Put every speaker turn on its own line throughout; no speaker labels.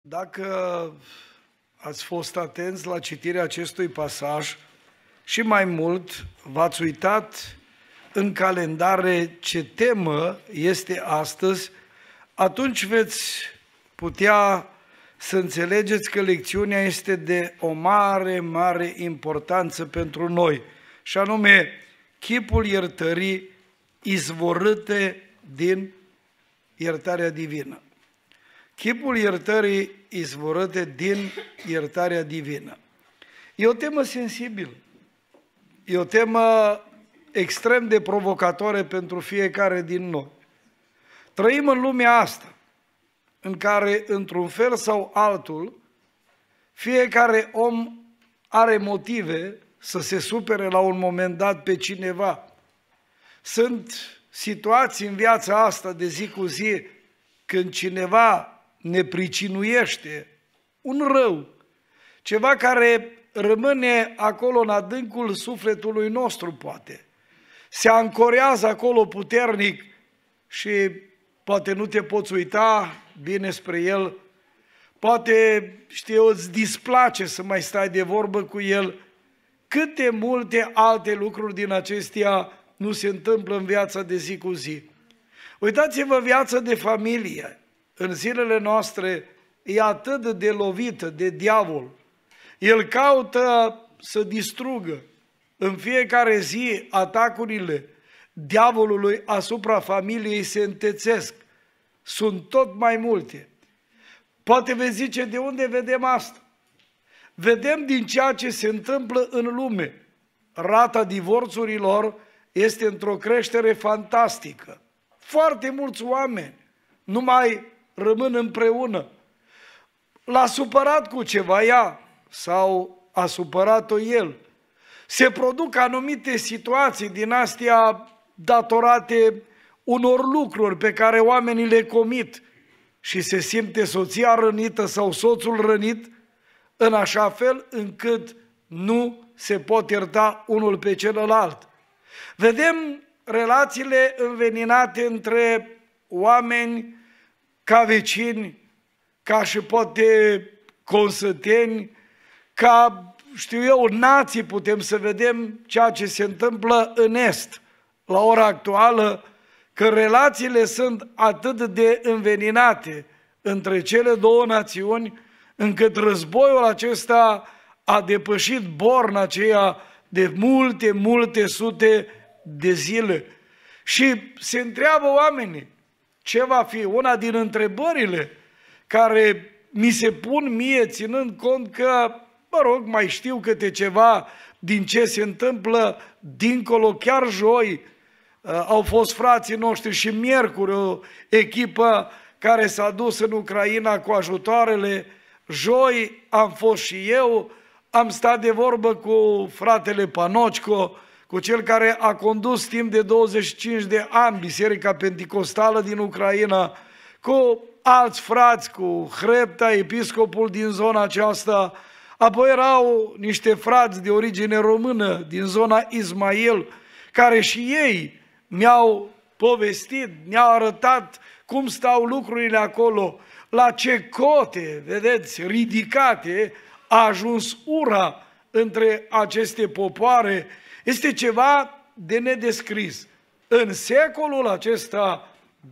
Dacă ați fost atenți la citirea acestui pasaj și mai mult v-ați uitat în calendare ce temă este astăzi, atunci veți putea să înțelegeți că lecțiunea este de o mare, mare importanță pentru noi, și anume chipul iertării izvorâte din iertarea divină. Chipul iertării izvorâte din iertarea divină. E o temă sensibilă, e o temă extrem de provocatoare pentru fiecare din noi. Trăim în lumea asta, în care, într-un fel sau altul, fiecare om are motive să se supere la un moment dat pe cineva. Sunt situații în viața asta de zi cu zi când cineva ne pricinuiește un rău, ceva care rămâne acolo în adâncul sufletului nostru, poate. Se ancorează acolo puternic și poate nu te poți uita bine spre el, poate, îți displace să mai stai de vorbă cu el. Câte multe alte lucruri din acestea nu se întâmplă în viața de zi cu zi. Uitați-vă, viața de familie în zilele noastre e atât de lovită de diavol. El caută să distrugă în fiecare zi. Atacurile diavolului asupra familiei se întețesc. Sunt tot mai multe. Poate veți zice, de unde vedem asta? Vedem din ceea ce se întâmplă în lume. Rata divorțurilor este într-o creștere fantastică. Foarte mulți oameni nu mai rămân împreună. L-a supărat cu ceva ea sau a supărat-o el. Se produc anumite situații din astea datorate unor lucruri pe care oamenii le comit și se simte soția rănită sau soțul rănit în așa fel încât nu se pot ierta unul pe celălalt. Vedem relațiile înveninate între oameni ca vecini, ca și poate consăteni, ca, nații. Putem să vedem ceea ce se întâmplă în Est la ora actuală, că relațiile sunt atât de înveninate între cele două națiuni, încât războiul acesta a depășit borna aceea de multe, multe sute de zile. Și se întreabă oamenii, ce va fi? Una din întrebările care mi se pun mie, ținând cont că, mai știu câte ceva din ce se întâmplă dincolo. Chiar joi au fost frații noștri și miercuri o echipă care s-a dus în Ucraina cu ajutoarele. Joi am fost și eu, am stat de vorbă cu fratele Panocco, cu cel care a condus timp de 25 de ani Biserica Penticostală din Ucraina, cu alți frați, cu Hrepta, episcopul din zona aceasta. Apoi erau niște frați de origine română din zona Ismail, care și ei mi-au povestit, mi-au arătat cum stau lucrurile acolo, la ce cote, vedeți, ridicate a ajuns ura între aceste popoare. Este ceva de nedescris. În secolul acesta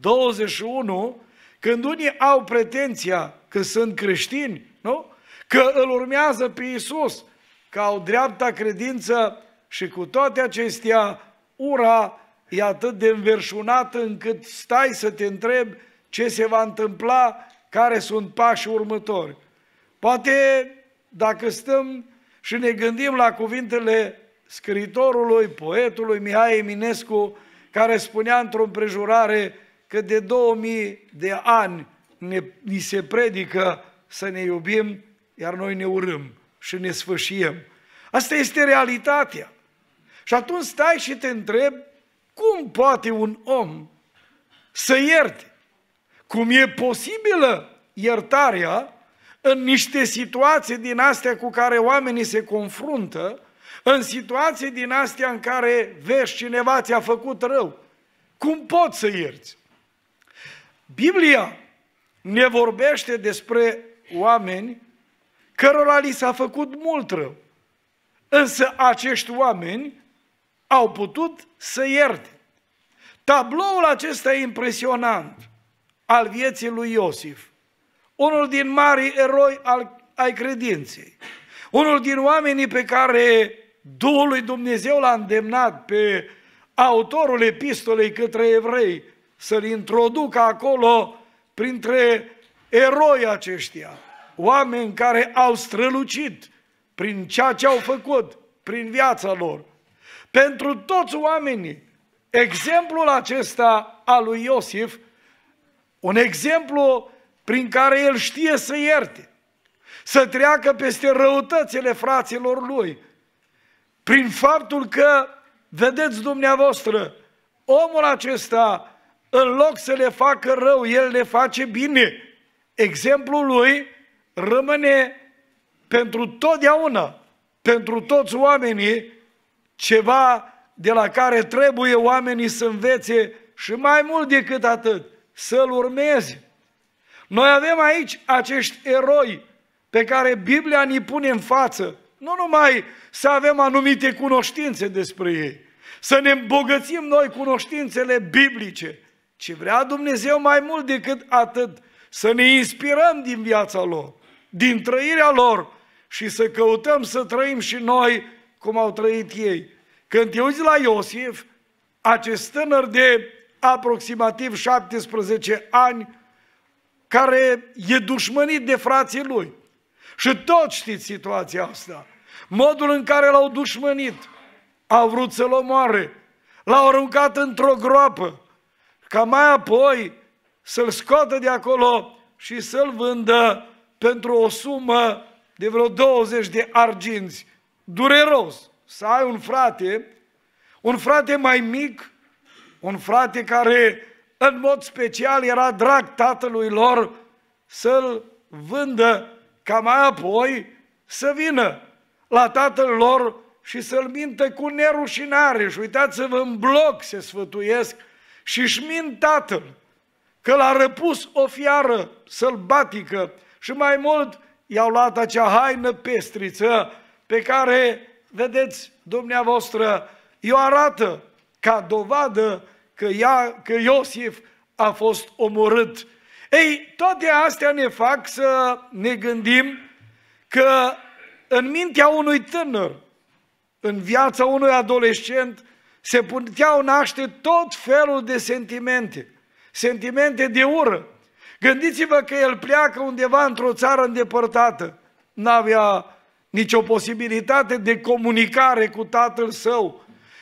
21, când unii au pretenția că sunt creștini, nu? Că îl urmează pe Iisus, că au dreapta credință, și cu toate acestea, ura e atât de înverșunată încât stai să te întrebi ce se va întâmpla, care sunt pașii următori. Poate dacă stăm și ne gândim la cuvintele scriitorului, poetului Mihai Eminescu, care spunea într-o împrejurare că de 2000 de ani ni se predică să ne iubim, iar noi ne urâm și ne sfâșiem. Asta este realitatea. Și atunci stai și te întrebi, cum poate un om să ierte? Cum e posibilă iertarea în niște situații din astea cu care oamenii se confruntă, în situații din astea în care vezi cineva ți-a făcut rău? Cum poți să ierți? Biblia ne vorbește despre oameni cărora li s-a făcut mult rău. Însă acești oameni au putut să ierte. Tabloul acesta impresionant al vieții lui Iosif, unul din marii eroi ai credinței, unul din oamenii pe care Duhul lui Dumnezeu l-a îndemnat pe autorul epistolei către evrei să-l introducă acolo printre eroi aceștia, oameni care au strălucit prin ceea ce au făcut, prin viața lor. Pentru toți oamenii, exemplul acesta al lui Iosif, un exemplu prin care el știe să ierte, să treacă peste răutățile fraților lui, prin faptul că, vedeți dumneavoastră, omul acesta, în loc să le facă rău, el le face bine. Exemplul lui rămâne pentru totdeauna, pentru toți oamenii, ceva de la care trebuie oamenii să învețe și mai mult decât atât, să-l urmeze. Noi avem aici acești eroi pe care Biblia ni pune în față, nu numai să avem anumite cunoștințe despre ei, să ne îmbogățim noi cunoștințele biblice, ci vrea Dumnezeu mai mult decât atât, să ne inspirăm din viața lor, din trăirea lor și să căutăm să trăim și noi cum au trăit ei. Când te uiți la Iosif, acest tânăr de aproximativ 17 ani, care e dușmănit de frații lui. Și toți știți situația asta. Modul în care l-au dușmănit. Au vrut să-l omoare. L-au aruncat într-o groapă. Ca mai apoi să-l scoată de acolo și să-l vândă pentru o sumă de vreo 20 de arginți. Dureros să ai un frate mai mic, un frate care în mod special era drag tatălui lor, să-l vândă ca mai apoi să vină la tatăl lor și să-l mintă cu nerușinare. Și uitați-vă, în bloc se sfătuiesc și își mint tatăl că l-a răpus o fiară sălbatică și mai mult i-au luat acea haină pestriță pe care, vedeți dumneavoastră, i-o arată ca dovadă că Iosif a fost omorât. Ei, toate astea ne fac să ne gândim că în mintea unui tânăr, în viața unui adolescent, se puteau naște tot felul de sentimente, sentimente de ură. Gândiți-vă că el pleacă undeva într-o țară îndepărtată, n-avea nicio posibilitate de comunicare cu tatăl său,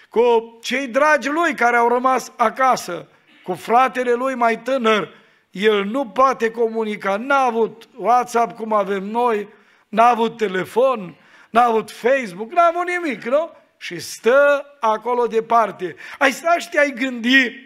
cu cei dragi lui care au rămas acasă, cu fratele lui mai tânăr. El nu poate comunica, n-a avut WhatsApp cum avem noi, n-a avut telefon, n-a avut Facebook, n-a avut nimic, nu? Și stă acolo departe. Ai sta și te-ai gândi,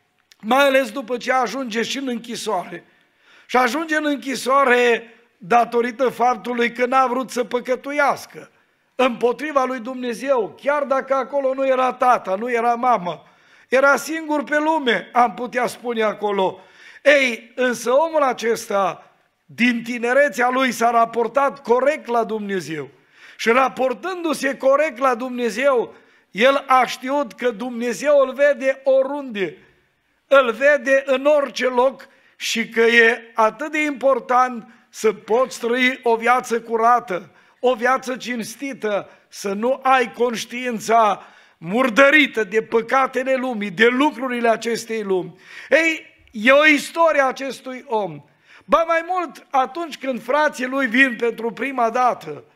mai ales după ce ajunge și în închisoare. Și ajunge în închisoare datorită faptului că n-a vrut să păcătuiască împotriva lui Dumnezeu, chiar dacă acolo nu era tata, nu era mamă, era singur pe lume, am putea spune acolo. Ei, însă omul acesta, din tinerețea lui, s-a raportat corect la Dumnezeu. Și raportându-se corect la Dumnezeu, el a știut că Dumnezeu îl vede oriunde, îl vede în orice loc și că e atât de important să poți trăi o viață curată, o viață cinstită, să nu ai conștiința murdărită de păcatele lumii, de lucrurile acestei lumi. Ei, e o istorie a acestui om. Ba mai mult, atunci când frații lui vin pentru prima dată,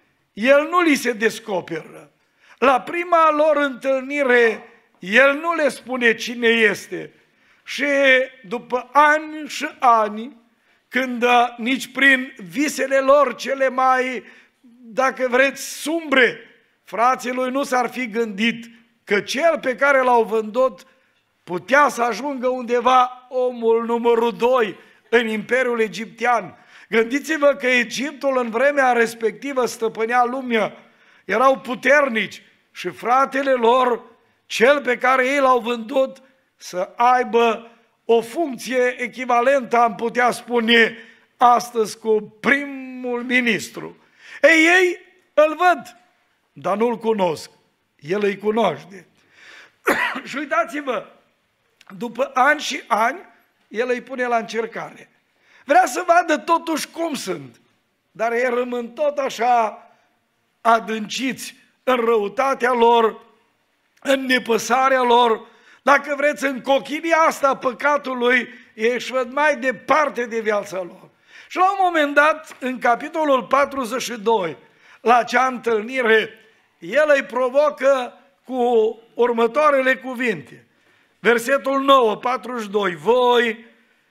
el nu li se descoperă. La prima lor întâlnire, el nu le spune cine este. Și după ani și ani, când nici prin visele lor cele mai, dacă vreți, sumbre, frații lui nu s-ar fi gândit că cel pe care l-au vândut putea să ajungă undeva omul numărul 2 în Imperiul Egiptean. Gândiți-vă că Egiptul în vremea respectivă stăpânea lumea, erau puternici și fratele lor, cel pe care ei l-au vândut, să aibă o funcție echivalentă, am putea spune, astăzi cu primul ministru. Ei îl văd, dar nu-l cunosc. El îi cunoaște. Și uitați-vă, după ani și ani, el îi pune la încercare. Vrea să vadă totuși cum sunt, dar ei rămân tot așa adânciți în răutatea lor, în nepăsarea lor. Dacă vreți, în cochilia asta păcatului, ei își văd mai departe de viața lor. Și la un moment dat, în capitolul 42, la acea întâlnire, el îi provocă cu următoarele cuvinte. Versetul 9, 42. Voi,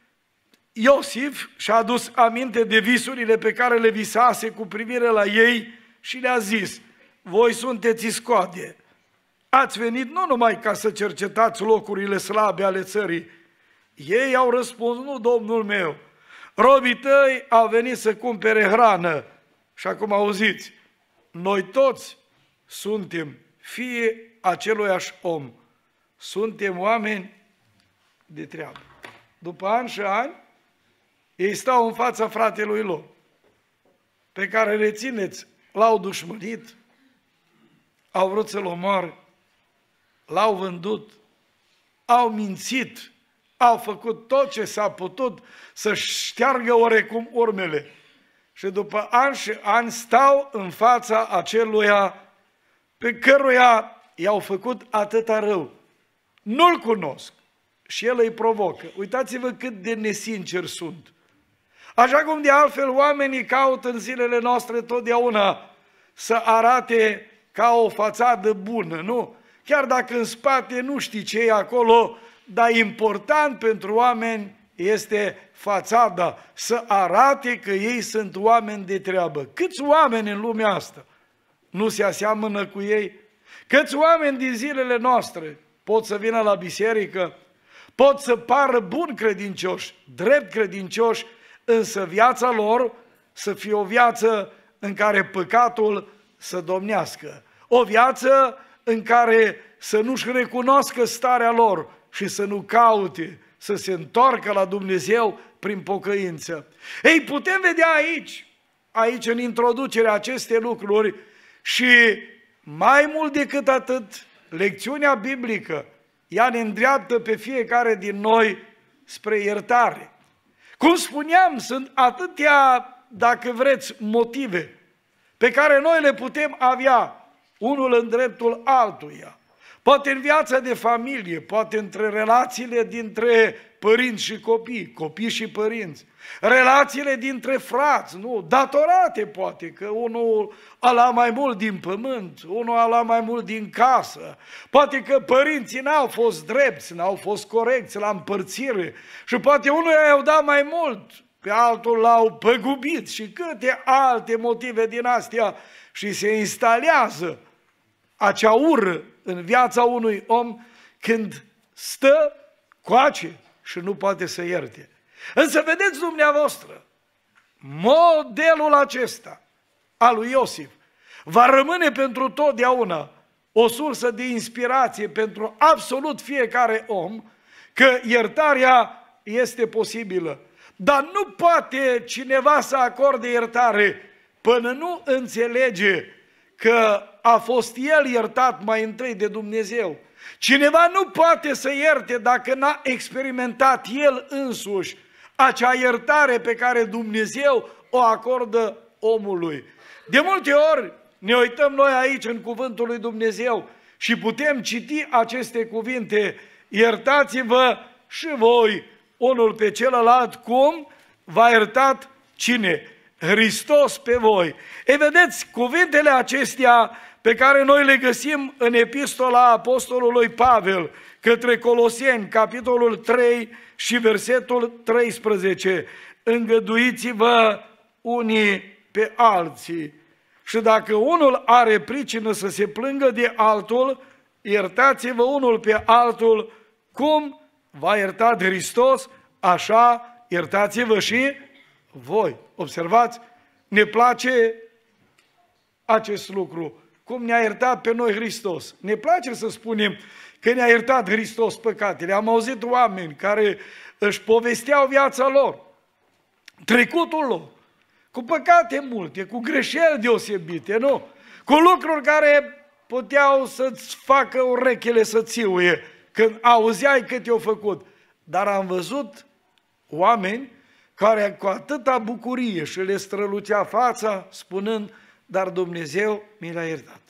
Iosif, și-a adus aminte de visurile pe care le visase cu privire la ei și le-a zis: voi sunteți iscoade. Ați venit nu numai ca să cercetați locurile slabe ale țării. Ei au răspuns: nu, domnul meu, robii tăi au venit să cumpere hrană. Și acum auziți, noi toți suntem fii aceluiași om. Suntem oameni de treabă. După ani și ani, ei stau în fața fratelui lor, pe care, rețineți, l-au dușmănit, au vrut să-l omoare, l-au vândut, au mințit, au făcut tot ce s-a putut să șteargă oarecum urmele. Și după ani și ani stau în fața aceluia pe căruia i-au făcut atâta rău. Nu-l cunosc și el îi provocă. Uitați-vă cât de nesinceri sunt. Așa cum de altfel oamenii caută în zilele noastre totdeauna să arate ca o fațadă bună, nu? Chiar dacă în spate nu știi ce e acolo, dar important pentru oameni este fațada, să arate că ei sunt oameni de treabă. Câți oameni în lumea asta nu se aseamănă cu ei? Câți oameni din zilele noastre pot să vină la biserică, pot să pară buni credincioși, drept credincioși, însă viața lor să fie o viață în care păcatul să domnească. O viață în care să nu-și recunoască starea lor și să nu caute să se întoarcă la Dumnezeu prin pocăință. Ei, putem vedea aici în introducerea aceste lucruri și mai mult decât atât, lecțiunea biblică, ea ne îndreaptă pe fiecare din noi spre iertare. Cum spuneam, sunt atâtea, dacă vreți, motive pe care noi le putem avea unul în dreptul altuia. Poate în viața de familie, poate între relațiile dintre părinți și copii, copii și părinți, relațiile dintre frați, nu, datorate poate, că unul a luat mai mult din pământ, unul a luat mai mult din casă, poate că părinții n-au fost drepți, n-au fost corecți la împărțire și poate unul i-au dat mai mult, pe altul l-au păgubit și câte alte motive din astea și se instalează acea ură în viața unui om când stă coace și nu poate să ierte. Însă vedeți dumneavoastră, modelul acesta al lui Iosif va rămâne pentru totdeauna o sursă de inspirație pentru absolut fiecare om, că iertarea este posibilă. Dar nu poate cineva să acorde iertare până nu înțelege că a fost el iertat mai întâi de Dumnezeu. Cineva nu poate să ierte dacă n-a experimentat el însuși acea iertare pe care Dumnezeu o acordă omului. De multe ori ne uităm noi aici în cuvântul lui Dumnezeu și putem citi aceste cuvinte: iertați-vă și voi unul pe celălalt, cum v-a iertat cine? Hristos pe voi. Ei, vedeți, cuvintele acestea pe care noi le găsim în epistola apostolului Pavel către Coloseni, capitolul 3 și versetul 13. Îngăduiți-vă unii pe alții și dacă unul are pricină să se plângă de altul, iertați-vă unul pe altul, cum v-a iertat Hristos, așa iertați-vă și voi. Observați, ne place acest lucru, cum ne-a iertat pe noi Hristos. Ne place să spunem că ne-a iertat Hristos păcatele. Am auzit oameni care își povesteau viața lor trecutul lor, cu păcate multe, cu greșeli deosebite, nu? Cu lucruri care puteau să-ți facă urechile să țiuie când auzeai cât i-au făcut. Dar am văzut oameni care cu atâta bucurie și le strălucea fața spunând, dar Dumnezeu mi l-a iertat.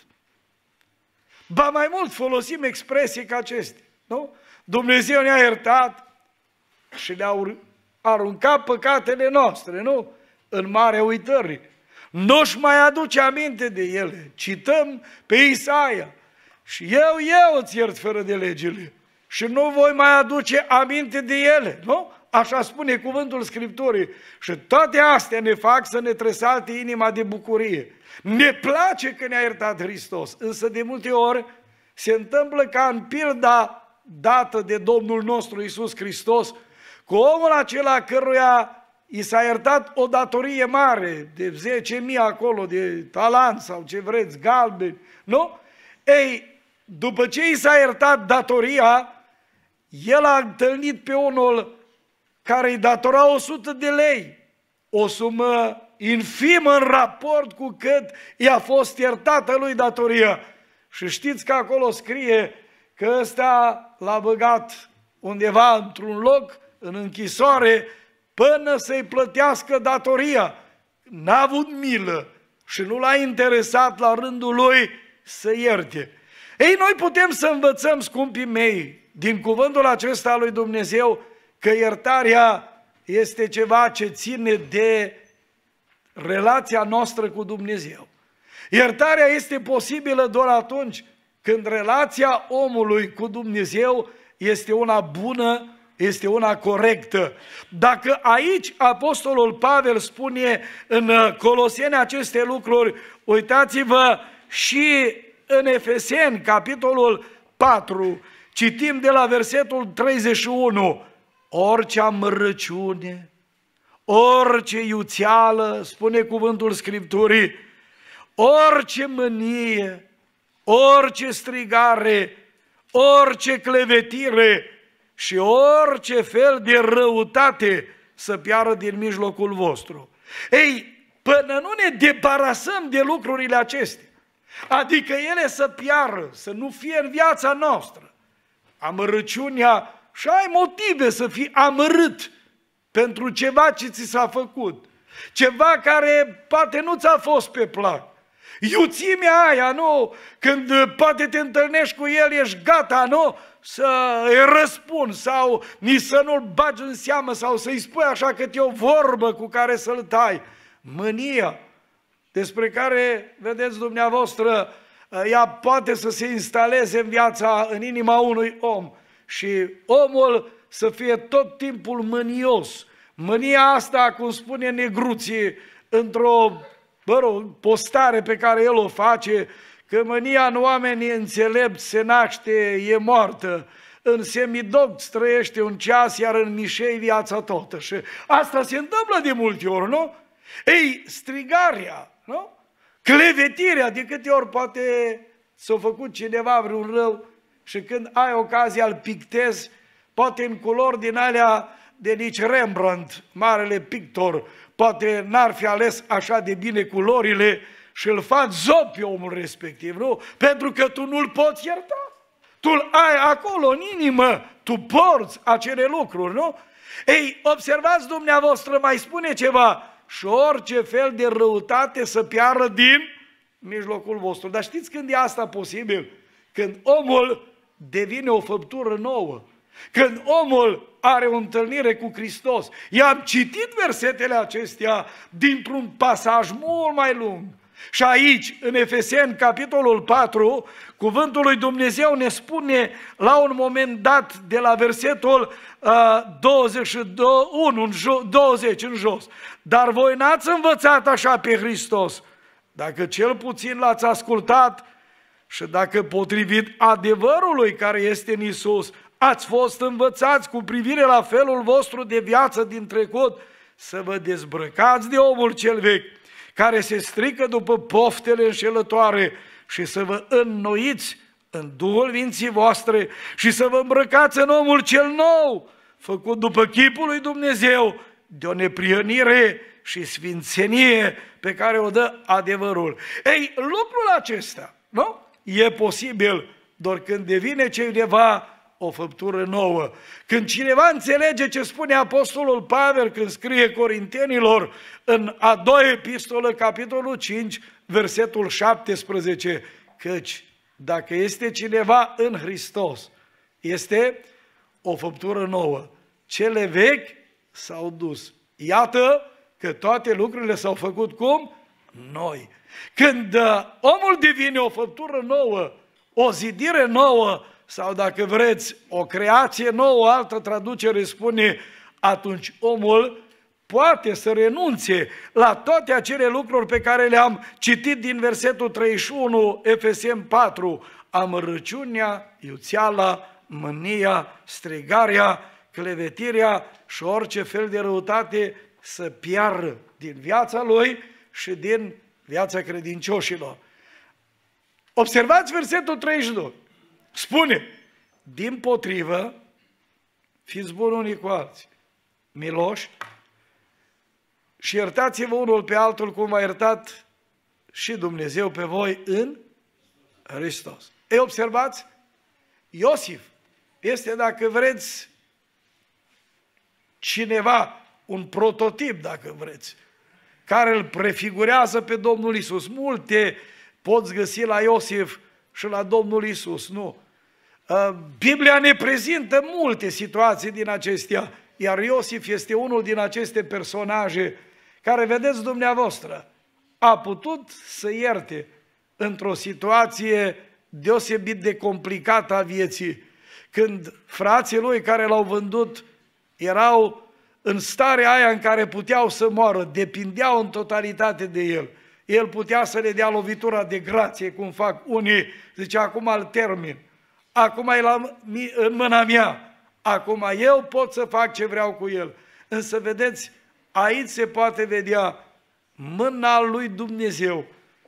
Ba mai mult folosim expresii ca acestea, nu? Dumnezeu ne-a iertat și le-a aruncat păcatele noastre, nu? În marea uitării. Nu-și mai aduce aminte de ele. Cităm pe Isaia. Și eu îți iert fără de legile. Și nu voi mai aduce aminte de ele, nu? Așa spune cuvântul Scripturii. Și toate astea ne fac să ne tresalte inima de bucurie. Ne place că ne-a iertat Hristos, însă de multe ori se întâmplă ca în pilda dată de Domnul nostru Iisus Hristos, cu omul acela căruia i s-a iertat o datorie mare, de 10.000 acolo, de talanți sau ce vreți, galbeni, nu? Ei, după ce i s-a iertat datoria, el a întâlnit pe unul care îi datora 100 de lei, o sumă infimă în raport cu cât i-a fost iertată lui datoria. Și știți că acolo scrie că ăsta l-a băgat undeva într-un loc, în închisoare, până să-i plătească datoria. N-a avut milă și nu l-a interesat la rândul lui să ierte. Ei, noi putem să învățăm, scumpii mei, din cuvântul acesta al lui Dumnezeu, că iertarea este ceva ce ține de relația noastră cu Dumnezeu. Iertarea este posibilă doar atunci când relația omului cu Dumnezeu este una bună, este una corectă. Dacă aici Apostolul Pavel spune în Coloseni aceste lucruri, uitați-vă și în Efeseni, capitolul 4, citim de la versetul 31, orice amărăciune, orice iuțeală, spune cuvântul Scripturii, orice mânie, orice strigare, orice clevetire și orice fel de răutate să piară din mijlocul vostru. Ei, până nu ne debarasăm de lucrurile acestea, adică ele să piară, să nu fie în viața noastră, amărăciunea, și ai motive să fii amărât pentru ceva ce ți s-a făcut, ceva care poate nu ți-a fost pe plac. Iuțimea aia, nu? Când poate te întâlnești cu el, ești gata, nu? Să îi răspunzi sau nici să nu-l bagi în seamă sau să-i spui așa câte o vorbă cu care să-l tai. Mânia, despre care, vedeți dumneavoastră, ea poate să se instaleze în viața, în inima unui om și omul să fie tot timpul mânios. Mânia asta, cum spune Negruții, într-o postare pe care el o face, că mânia în oamenii înțelepți se naște, e moartă, în semidocți trăiește un ceas, iar în mișei viața toată. Și asta se întâmplă de multe ori, nu? Ei, strigarea, nu? Clevetirea, de câte ori poate s-a făcut cineva vreun rău și când ai ocazia îl pictezi, poate în culori din alea de nici Rembrandt, marele pictor, poate n-ar fi ales așa de bine culorile și îl faci zop pe omul respectiv, nu? Pentru că tu nu-l poți ierta. Tu îl ai acolo în inimă, tu porți acele lucruri, nu? Ei, observați dumneavoastră, mai spune ceva, și orice fel de răutate să piară din mijlocul vostru. Dar știți când e asta posibil? Când omul devine o făptură nouă. Când omul are o întâlnire cu Hristos. I-am citit versetele acestea dintr-un pasaj mult mai lung. Și aici, în Efeseni, capitolul 4, cuvântul lui Dumnezeu ne spune la un moment dat, de la versetul 20 în jos, dar voi n-ați învățat așa pe Hristos, dacă cel puțin l-ați ascultat și dacă potrivit adevărului care este în Iisus, ați fost învățați cu privire la felul vostru de viață din trecut, să vă dezbrăcați de omul cel vechi, care se strică după poftele înșelătoare și să vă înnoiți în Duhul minții voastre și să vă îmbrăcați în omul cel nou, făcut după chipul lui Dumnezeu, de o neprihănire și sfințenie pe care o dă adevărul. Ei, lucrul acesta, nu? E posibil doar când devine cineva o făptură nouă. Când cineva înțelege ce spune Apostolul Pavel când scrie Corintenilor în a doua epistolă, capitolul 5, versetul 17, căci dacă este cineva în Hristos, este o făptură nouă. Cele vechi s-au dus. Iată că toate lucrurile s-au făcut cum? Noi. Când omul devine o făptură nouă, o zidire nouă, sau dacă vreți, o creație nouă, altă traducere spune, atunci omul poate să renunțe la toate acele lucruri pe care le-am citit din versetul 31, Efeseni 4, amărăciunea, iuțeala, mânia, strigarea, clevetirea și orice fel de răutate să piară din viața lui și din viața credincioșilor. Observați versetul 32. Spune, dimpotrivă, fiți buni unii cu alții, miloși, și iertați-vă unul pe altul cum a iertat și Dumnezeu pe voi în Hristos. Ei, observați, Iosif este, dacă vreți, cineva, un prototip, dacă vreți, care îl prefigurează pe Domnul Iisus. Multe poți găsi la Iosif și la Domnul Iisus, nu? Biblia ne prezintă multe situații din acestea, iar Iosif este unul din aceste personaje care, vedeți dumneavoastră, a putut să ierte într-o situație deosebit de complicată a vieții, când frații lui care l-au vândut erau în starea aia în care puteau să moară, depindeau în totalitate de el. El putea să le dea lovitura de grație, cum fac unii, zice, acum îl termin, acum e în mâna mea, acum eu pot să fac ce vreau cu el. Însă, vedeți, aici se poate vedea mâna lui Dumnezeu,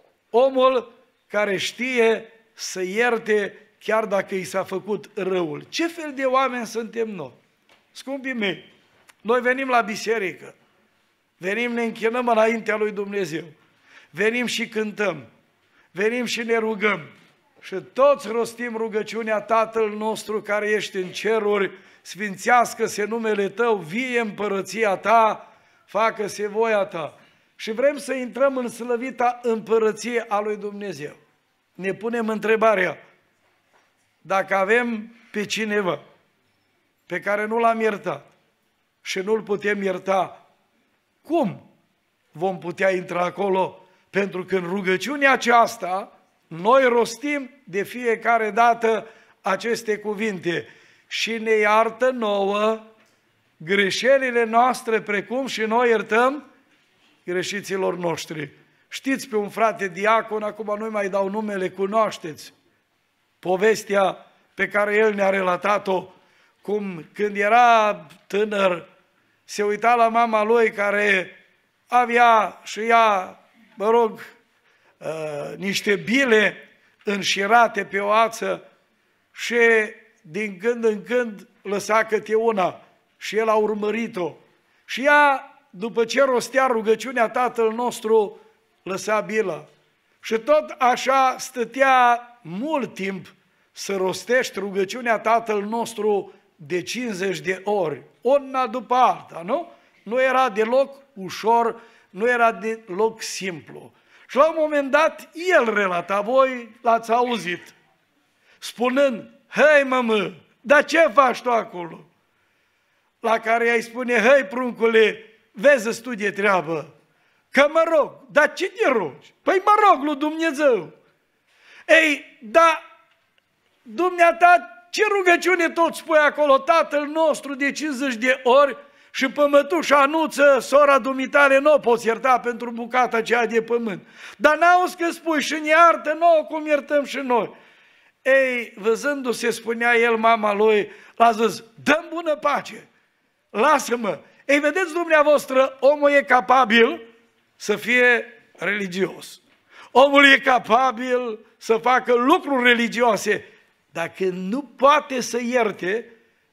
omul care știe să ierte chiar dacă i s-a făcut răul. Ce fel de oameni suntem noi? Scumpii mei, noi venim la biserică, venim, ne închinăm înaintea lui Dumnezeu, venim și cântăm, venim și ne rugăm și toți rostim rugăciunea Tatăl nostru care ești în ceruri, sfințească-se numele Tău, vie împărăția Ta, facă-se voia Ta. Și vrem să intrăm în slăvita împărăție a lui Dumnezeu. Ne punem întrebarea, dacă avem pe cineva pe care nu l-am iertat și nu-l putem ierta, cum vom putea intra acolo? Pentru că în rugăciunea aceasta noi rostim de fiecare dată aceste cuvinte: și ne iartă nouă greșelile noastre precum și noi iertăm greșiților noștri. Știți pe un frate diacon, acum nu-i mai dau numele, cunoașteți povestea pe care el ne-a relatat-o, cum când era tânăr se uita la mama lui care avea și ea, niște bile înșirate pe o ață și din când în când lăsa câte una și el a urmărit-o. Și ea, după ce rostea rugăciunea Tatăl nostru, lăsa bila. Și tot așa stătea mult timp să rostești rugăciunea Tatăl nostru de 50 de ori, una după alta, nu? Nu era deloc ușor, nu era deloc simplu. Și la un moment dat, el relata, voi l-ați auzit, spunând: hăi mămă, dar ce faci tu acolo? La care ea îi spune: hăi pruncule, vezi tu de treabă, că mă rog. Dar ce te rogi? Păi mă rog lui Dumnezeu. Ei, dar dumneata, ce rugăciune tot spui acolo, Tatăl nostru de 50 de ori, și pe mătușa Anuță, sora dumitale, nu o poți ierta pentru bucata aceea de pământ. Dar n-auzi că spui și ne iartă nouă cum iertăm și noi. Ei, văzându-se, spunea el, mama lui, l-a zis: dă-mi bună pace, lasă-mă. Ei, vedeți dumneavoastră, omul e capabil să fie religios. Omul e capabil să facă lucruri religioase. Dacă nu poate să ierte,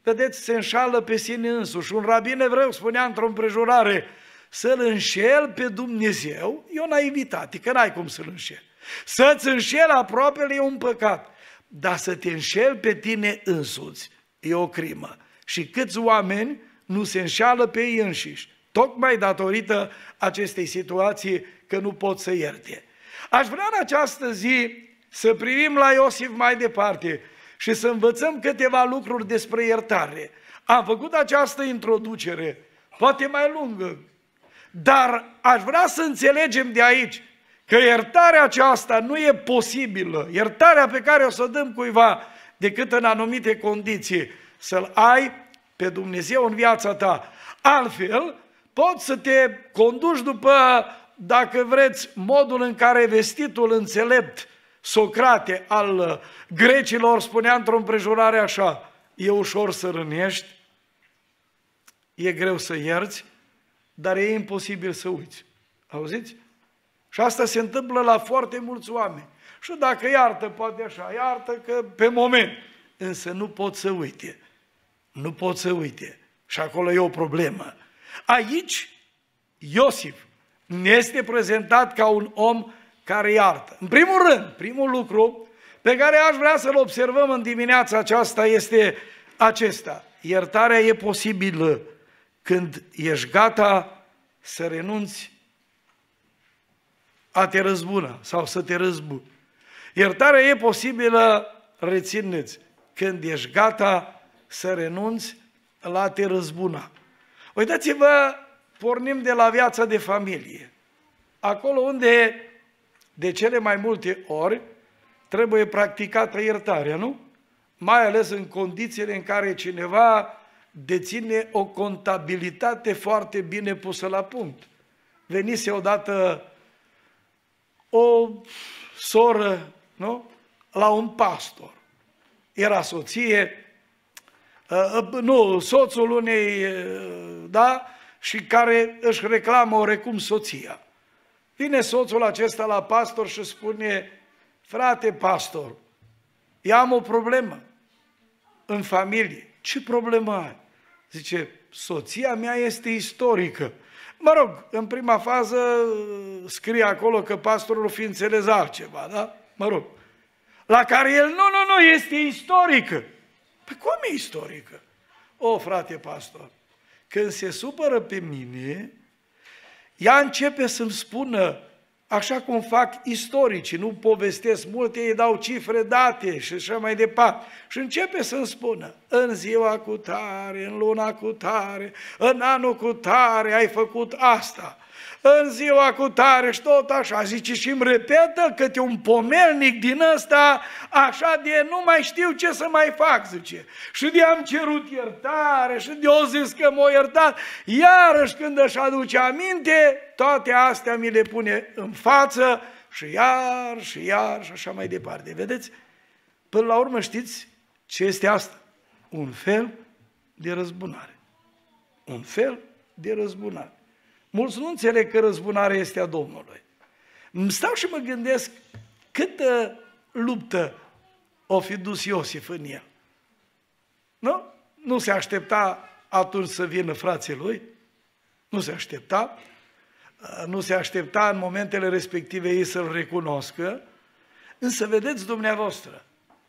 vedeți, se înșală pe sine însuși. Un rabin evreu spunea într-o împrejurare, să-L înșel pe Dumnezeu e o naivitate, că n-ai cum să-L înșeli. Să-ți înșeli aproapele e un păcat, dar să te înșeli pe tine însuți e o crimă. Și câți oameni nu se înșeală pe ei înșiși, tocmai datorită acestei situații că nu pot să ierte. Aș vrea în această zi să privim la Iosif mai departe și să învățăm câteva lucruri despre iertare. Am făcut această introducere, poate mai lungă, dar aș vrea să înțelegem de aici că iertarea aceasta nu e posibilă, iertarea pe care o să o dăm cuiva decât în anumite condiții, să-L ai pe Dumnezeu în viața ta. Altfel, poți să te conduci după, dacă vreți, modul în care vestitul înțelept Socrate al grecilor spunea într-o împrejurare așa, e ușor să rănești, e greu să ierți, dar e imposibil să uiți. Auziți? Și asta se întâmplă la foarte mulți oameni. Și dacă iartă, poate așa, iartă că pe moment, însă nu pot să uite. Nu pot să uite. Și acolo e o problemă. Aici, Iosif ne este prezentat ca un om care iartă. În primul rând, primul lucru pe care aș vrea să-l observăm în dimineața aceasta este acesta. Iertarea e posibilă când ești gata să renunți a te răzbuna sau să te răzbuni. Iertarea e posibilă, rețineți, când ești gata să renunți la a te răzbuna. Uitați-vă, pornim de la viața de familie. Acolo unde, de cele mai multe ori, trebuie practicată iertarea, nu? Mai ales în condițiile în care cineva deține o contabilitate foarte bine pusă la punct. Venise odată o soră, nu? La un pastor. Era soție, soțul unei, da? Și care își reclamă orecum soția. Vine soțul acesta la pastor și spune, frate pastor, eu am o problemă în familie. Ce problemă ai? Zice, soția mea este istorică. Mă rog, în prima fază scrie acolo că pastorul o fi înțeles altceva, da? Mă rog. La care el, nu, este istorică. Păi cum e istorică? O, frate pastor, când se supără pe mine, ea începe să-mi spună, așa cum fac istoricii, nu povestesc multe, ei dau cifre, date și așa mai departe. Și începe să-mi spună, în ziua cu tare, în luna cu tare, în anul cu tare ai făcut asta, în ziua cu tare și tot așa. Zice și îmi repetă câte un pomelnic din ăsta, așa de nu mai știu ce să mai fac, zice. Și de am cerut iertare și de o zis că m-o iertat, iarăși când își aduce aminte, toate astea mi le pune în față și iar și așa mai departe. Vedeți? Până la urmă știți ce este asta? Un fel de răzbunare. Un fel de răzbunare. Mulți nu înțeleg că răzbunarea este a Domnului. Îmi stau și mă gândesc câtă luptă o fi dus Iosif în el. Nu? Nu se aștepta atunci să vină frații lui, nu se aștepta, nu se aștepta în momentele respective ei să-l recunoscă, însă vedeți dumneavoastră,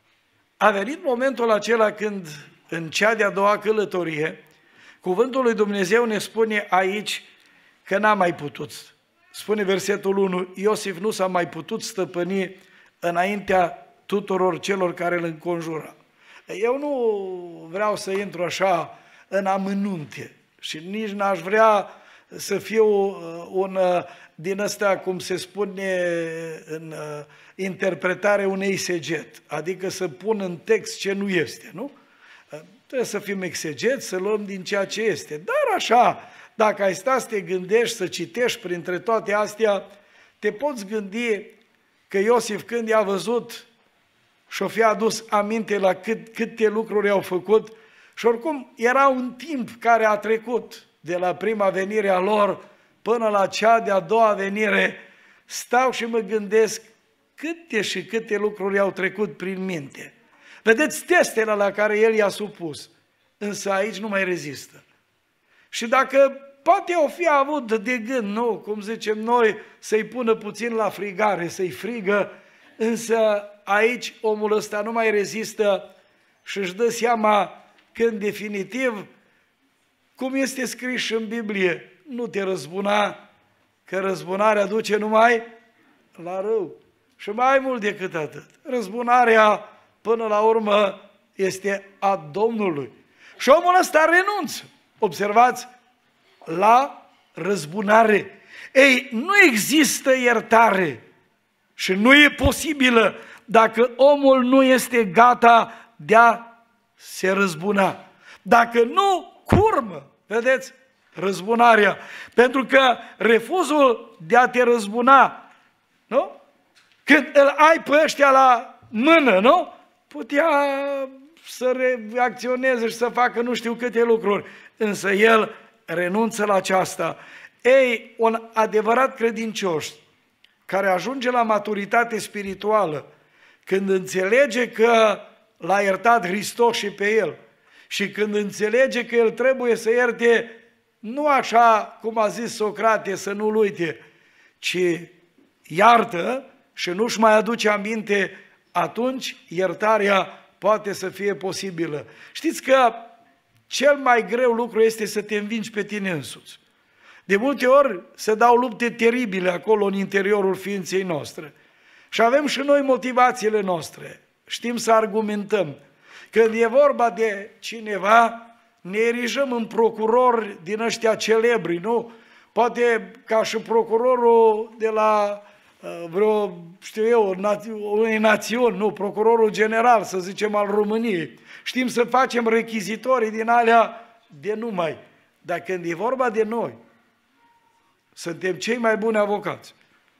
a venit momentul acela când în cea de-a doua călătorie, cuvântul lui Dumnezeu ne spune aici că n-a mai putut. Spune versetul 1, Iosif nu s-a mai putut stăpâni înaintea tuturor celor care îl înconjură. Eu nu vreau să intru așa în amănunte și nici n-aș vrea să fiu un din ăsta, cum se spune în interpretare, un eiseget, adică să pun în text ce nu este, nu? Trebuie să fim exegeți, să luăm din ceea ce este. Dar așa, dacă ai sta să te gândești, să citești printre toate astea, te poți gândi că Iosif, când i-a văzut și-o fi adus aminte la câte lucruri au făcut, și oricum era un timp care a trecut de la prima venire a lor până la cea de-a doua venire, stau și mă gândesc câte și câte lucruri au trecut prin minte. Vedeți testele la care el i-a supus. însă aici nu mai rezistă. Și dacă poate o fi avut de gând, nu, cum zicem noi, să-i pună puțin la frigare, să-i frigă, însă aici omul ăsta nu mai rezistă și își dă seama că în definitiv, cum este scris și în Biblie, nu te răzbuna, că răzbunarea duce numai la rău. Și mai mult decât atât, răzbunarea până la urmă este a Domnului. Și omul ăsta renunță, observați, la răzbunare. Ei, nu există iertare și nu e posibilă dacă omul nu este gata de a se răzbuna. Dacă nu curmă, vedeți, răzbunarea. Pentru că refuzul de a te răzbuna, nu? Când îl ai pe ăștia la mână, nu? Putea să reacționeze și să facă nu știu câte lucruri. Însă el renunță la aceasta. Ei, un adevărat credincios care ajunge la maturitate spirituală, când înțelege că l-a iertat Hristos și pe el și când înțelege că el trebuie să ierte nu așa cum a zis Socrate, să nu-l uite, ci iartă și nu-și mai aduce aminte, atunci iertarea poate să fie posibilă. Știți că cel mai greu lucru este să te învingi pe tine însuți. De multe ori se dau lupte teribile acolo în interiorul ființei noastre. Și avem și noi motivațiile noastre. Știm să argumentăm. Când e vorba de cineva, ne erijăm în procurori din ăștia celebri, nu? Poate ca și procurorul de la vreo, știu eu, unei națiuni, nu? Procurorul general, să zicem, al României. Știm să facem rechizitorii din alea de numai. Dar când e vorba de noi, suntem cei mai buni avocați.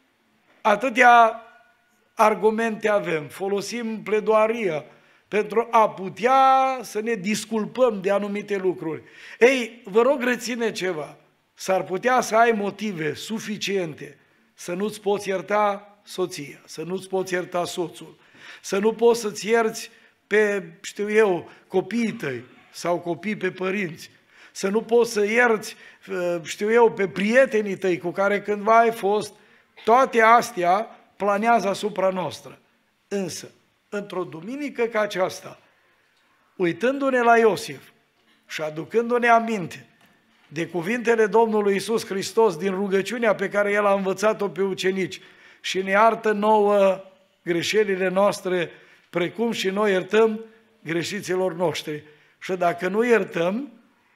Atâtea argumente avem, folosim pledoaria pentru a putea să ne disculpăm de anumite lucruri. Ei, vă rog, reține ceva. S-ar putea să ai motive suficiente să nu-ți poți ierta soția, să nu-ți poți ierta soțul, să nu poți să-ți ierți pe, știu eu, copiii tăi sau copii pe părinți, să nu poți să ierți, știu eu, pe prietenii tăi cu care cândva ai fost. Toate astea planează asupra noastră. Însă, într-o duminică ca aceasta, uitându-ne la Iosif și aducându-ne aminte de cuvintele Domnului Iisus Hristos din rugăciunea pe care El a învățat-o pe ucenici și ne iartă nouă greșelile noastre, precum și noi iertăm greșiților noștri. Și dacă nu iertăm,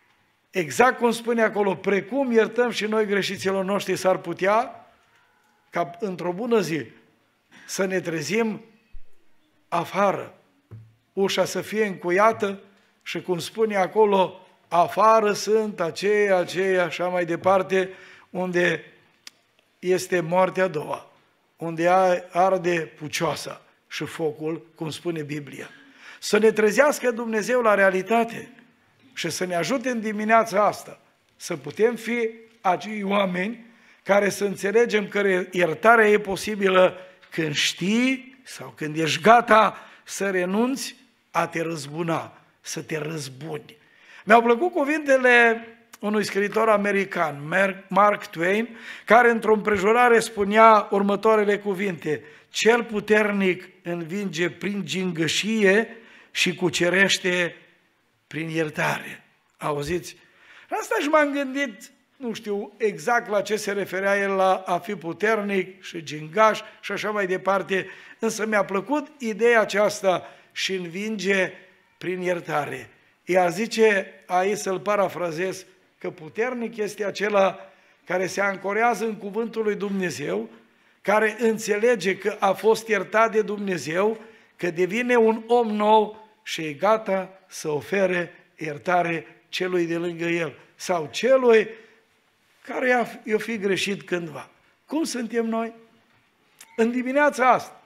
exact cum spune acolo, precum iertăm și noi greșiților noștri, s-ar putea ca într-o bună zi să ne trezim afară, ușa să fie încuiată și cum spune acolo, afară sunt aceia, așa mai departe, unde este moartea a doua, unde arde pucioasa și focul, cum spune Biblia. Să ne trezească Dumnezeu la realitate și să ne ajute în dimineața asta să putem fi acei oameni care să înțelegem că iertarea e posibilă când știi sau când ești gata să renunți a te răzbuna, să te răzbuni. Mi-au plăcut cuvintele unui scriitor american, Mark Twain, care într-o împrejurare spunea următoarele cuvinte: cel puternic învinge prin gingășie și cucerește prin iertare. Auziți? Asta și m-am gândit, nu știu exact la ce se referea el, la a fi puternic și gingaș și așa mai departe, însă mi-a plăcut ideea aceasta și învinge prin iertare. Ea zice, aici să-l parafrazez, că puternic este acela care se ancorează în cuvântul lui Dumnezeu, care înțelege că a fost iertat de Dumnezeu, că devine un om nou și e gata să ofere iertare celui de lângă el sau celui care i-a fi greșit cândva. Cum suntem noi? În dimineața asta,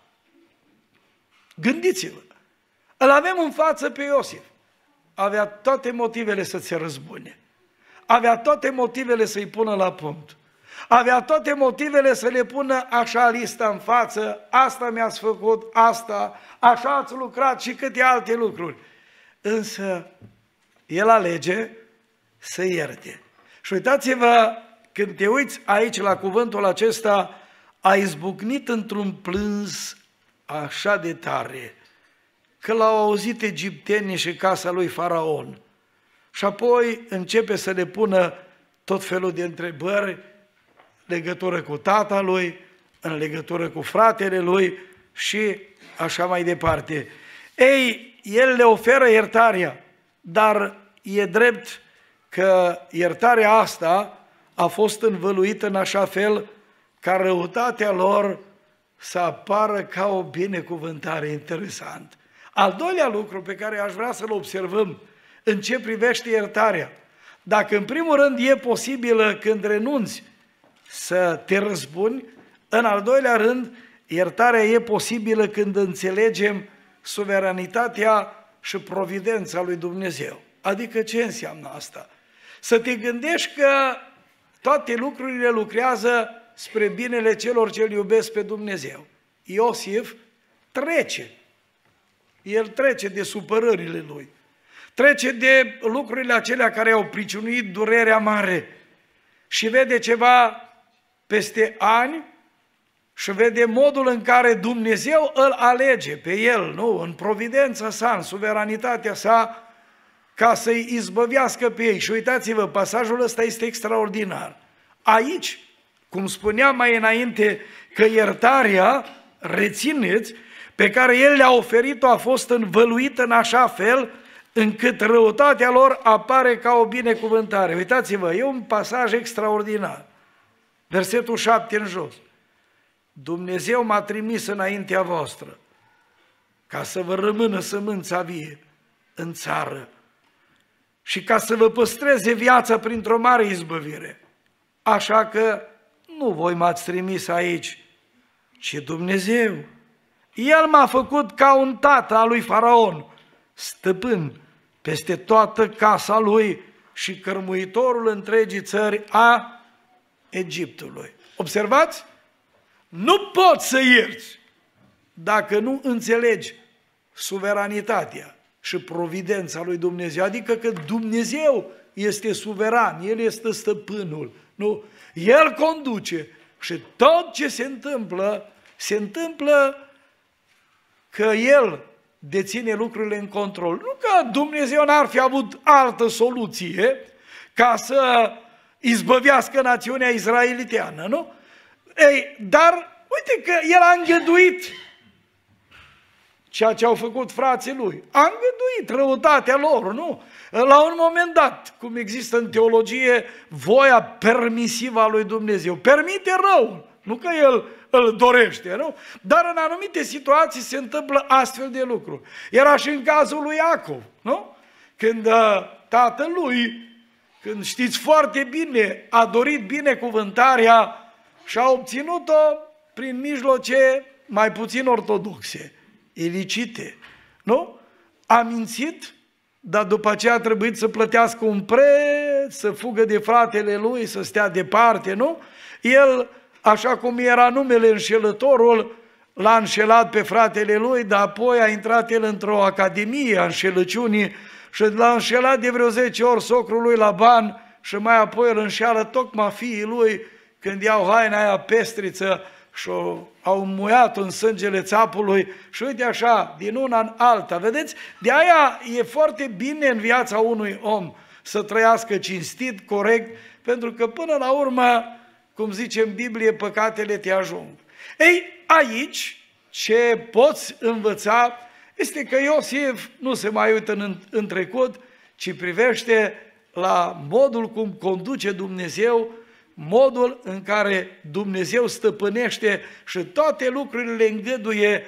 gândiți-vă, îl avem în față pe Iosif. Avea toate motivele să se răzbune. Avea toate motivele să-i pună la punct. Avea toate motivele să le pună așa lista în față, asta mi-ați făcut, asta, așa ați lucrat și câte alte lucruri. Însă El alege să ierte. Și uitați-vă, când te uiți aici la cuvântul acesta, a izbucnit într-un plâns așa de tare, că l-au auzit egiptenii și casa lui Faraon. Și apoi începe să le pună tot felul de întrebări în legătură cu tata lui, în legătură cu fratele lui și așa mai departe. Ei, el le oferă iertarea, dar e drept că iertarea asta a fost învăluită în așa fel ca răutatea lor să apară ca o binecuvântare. Interesant. Al doilea lucru pe care aș vrea să-l observăm în ce privește iertarea, dacă în primul rând e posibilă când renunți să te răzbuni, în al doilea rând, iertarea e posibilă când înțelegem suveranitatea și providența lui Dumnezeu. Adică ce înseamnă asta? Să te gândești că toate lucrurile lucrează spre binele celor ce îl iubesc pe Dumnezeu. Iosif trece. El trece de supărările lui. Trece de lucrurile acelea care au pricinuit durerea mare și vede ceva peste ani și vede modul în care Dumnezeu îl alege pe el, nu? În providența sa, în suveranitatea sa, ca să-i izbăvească pe ei. Și uitați-vă, pasajul ăsta este extraordinar. Aici, cum spuneam mai înainte, că iertarea, rețineți, pe care el le-a oferit-o a fost învăluită în așa fel încât răutatea lor apare ca o binecuvântare. Uitați-vă, e un pasaj extraordinar. Versetul 7 în jos. Dumnezeu m-a trimis înaintea voastră ca să vă rămână sămânța vie în țară și ca să vă păstreze viața printr-o mare izbăvire. Așa că nu voi m-ați trimis aici, ci Dumnezeu. El m-a făcut ca un tată al lui Faraon, stăpân peste toată casa lui și cărmuitorul întregii țări a Egiptului. Observați? Nu poți să ierți dacă nu înțelegi suveranitatea și providența lui Dumnezeu, adică că Dumnezeu este suveran, El este stăpânul, nu? El conduce și tot ce se întâmplă că El deține lucrurile în control. Nu că Dumnezeu n-ar fi avut altă soluție ca să izbăvească națiunea izraeliteană, nu? Ei, dar uite că El a îngăduit ceea ce au făcut frații lui. A îngăduit răutatea lor, nu? La un moment dat, cum există în teologie, voia permisivă a lui Dumnezeu. Permite răul, nu că El îl dorește, nu? Dar în anumite situații se întâmplă astfel de lucruri. Era și în cazul lui Iacov, nu? Când tatălui, când știți foarte bine, a dorit binecuvântarea și a obținut-o prin mijloace mai puțin ortodoxe, ilicite, nu? A mințit, dar după aceea a trebuit să plătească un preț, să fugă de fratele lui, să stea departe, nu? El, așa cum era numele înșelătorul, l-a înșelat pe fratele lui, dar apoi a intrat el într-o academie a înșelăciunii și l-a înșelat de vreo 10 ori socrul lui Laban și mai apoi îl înșeală tocmai fiii lui când iau haina aia pestriță și au muiat în sângele țapului și uite așa, din una în alta, vedeți? De aia e foarte bine în viața unui om să trăiască cinstit, corect, pentru că până la urmă, cum zice în Biblie, păcatele te ajung. Ei, aici ce poți învăța este că Iosif nu se mai uită în trecut, ci privește la modul cum conduce Dumnezeu, modul în care Dumnezeu stăpânește și toate lucrurile le îngăduie